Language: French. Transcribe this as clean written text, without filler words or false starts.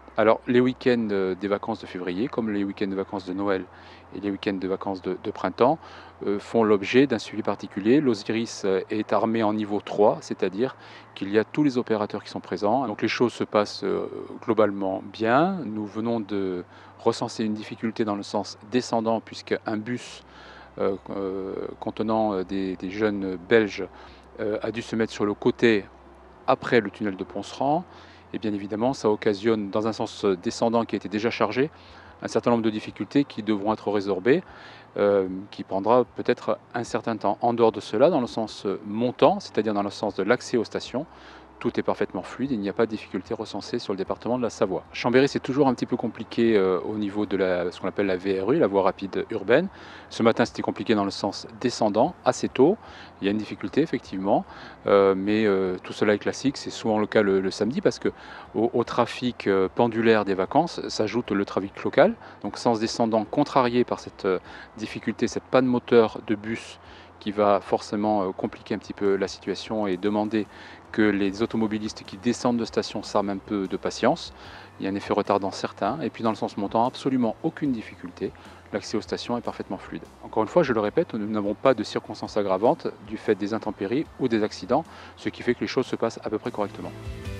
Alors, les week-ends des vacances de février, comme les week-ends de vacances de Noël et les week-ends de vacances de printemps, font l'objet d'un suivi particulier. L'Osiris est armé en niveau 3, c'est-à-dire qu'il y a tous les opérateurs qui sont présents. Donc les choses se passent globalement bien. Nous venons de recenser une difficulté dans le sens descendant, puisqu'un bus contenant des jeunes Belges a dû se mettre sur le côté après le tunnel de Ponceran. Et bien évidemment, ça occasionne, dans un sens descendant qui était déjà chargé, un certain nombre de difficultés qui devront être résorbées, qui prendra peut-être un certain temps. En dehors de cela, dans le sens montant, c'est-à-dire dans le sens de l'accès aux stations, tout est parfaitement fluide, il n'y a pas de difficulté recensée sur le département de la Savoie. Chambéry, c'est toujours un petit peu compliqué au niveau de ce qu'on appelle la VRU, la voie rapide urbaine. Ce matin, c'était compliqué dans le sens descendant, assez tôt. Il y a une difficulté, effectivement, mais tout cela est classique. C'est souvent le cas le samedi parce que au trafic pendulaire des vacances s'ajoute le trafic local. Donc, sens descendant contrarié par cette difficulté, cette panne moteur de bus qui va forcément compliquer un petit peu la situation et demander que les automobilistes qui descendent de station s'arment un peu de patience. Il y a un effet retardant certain. Et puis dans le sens montant, absolument aucune difficulté. L'accès aux stations est parfaitement fluide. Encore une fois, je le répète, nous n'avons pas de circonstances aggravantes du fait des intempéries ou des accidents, ce qui fait que les choses se passent à peu près correctement.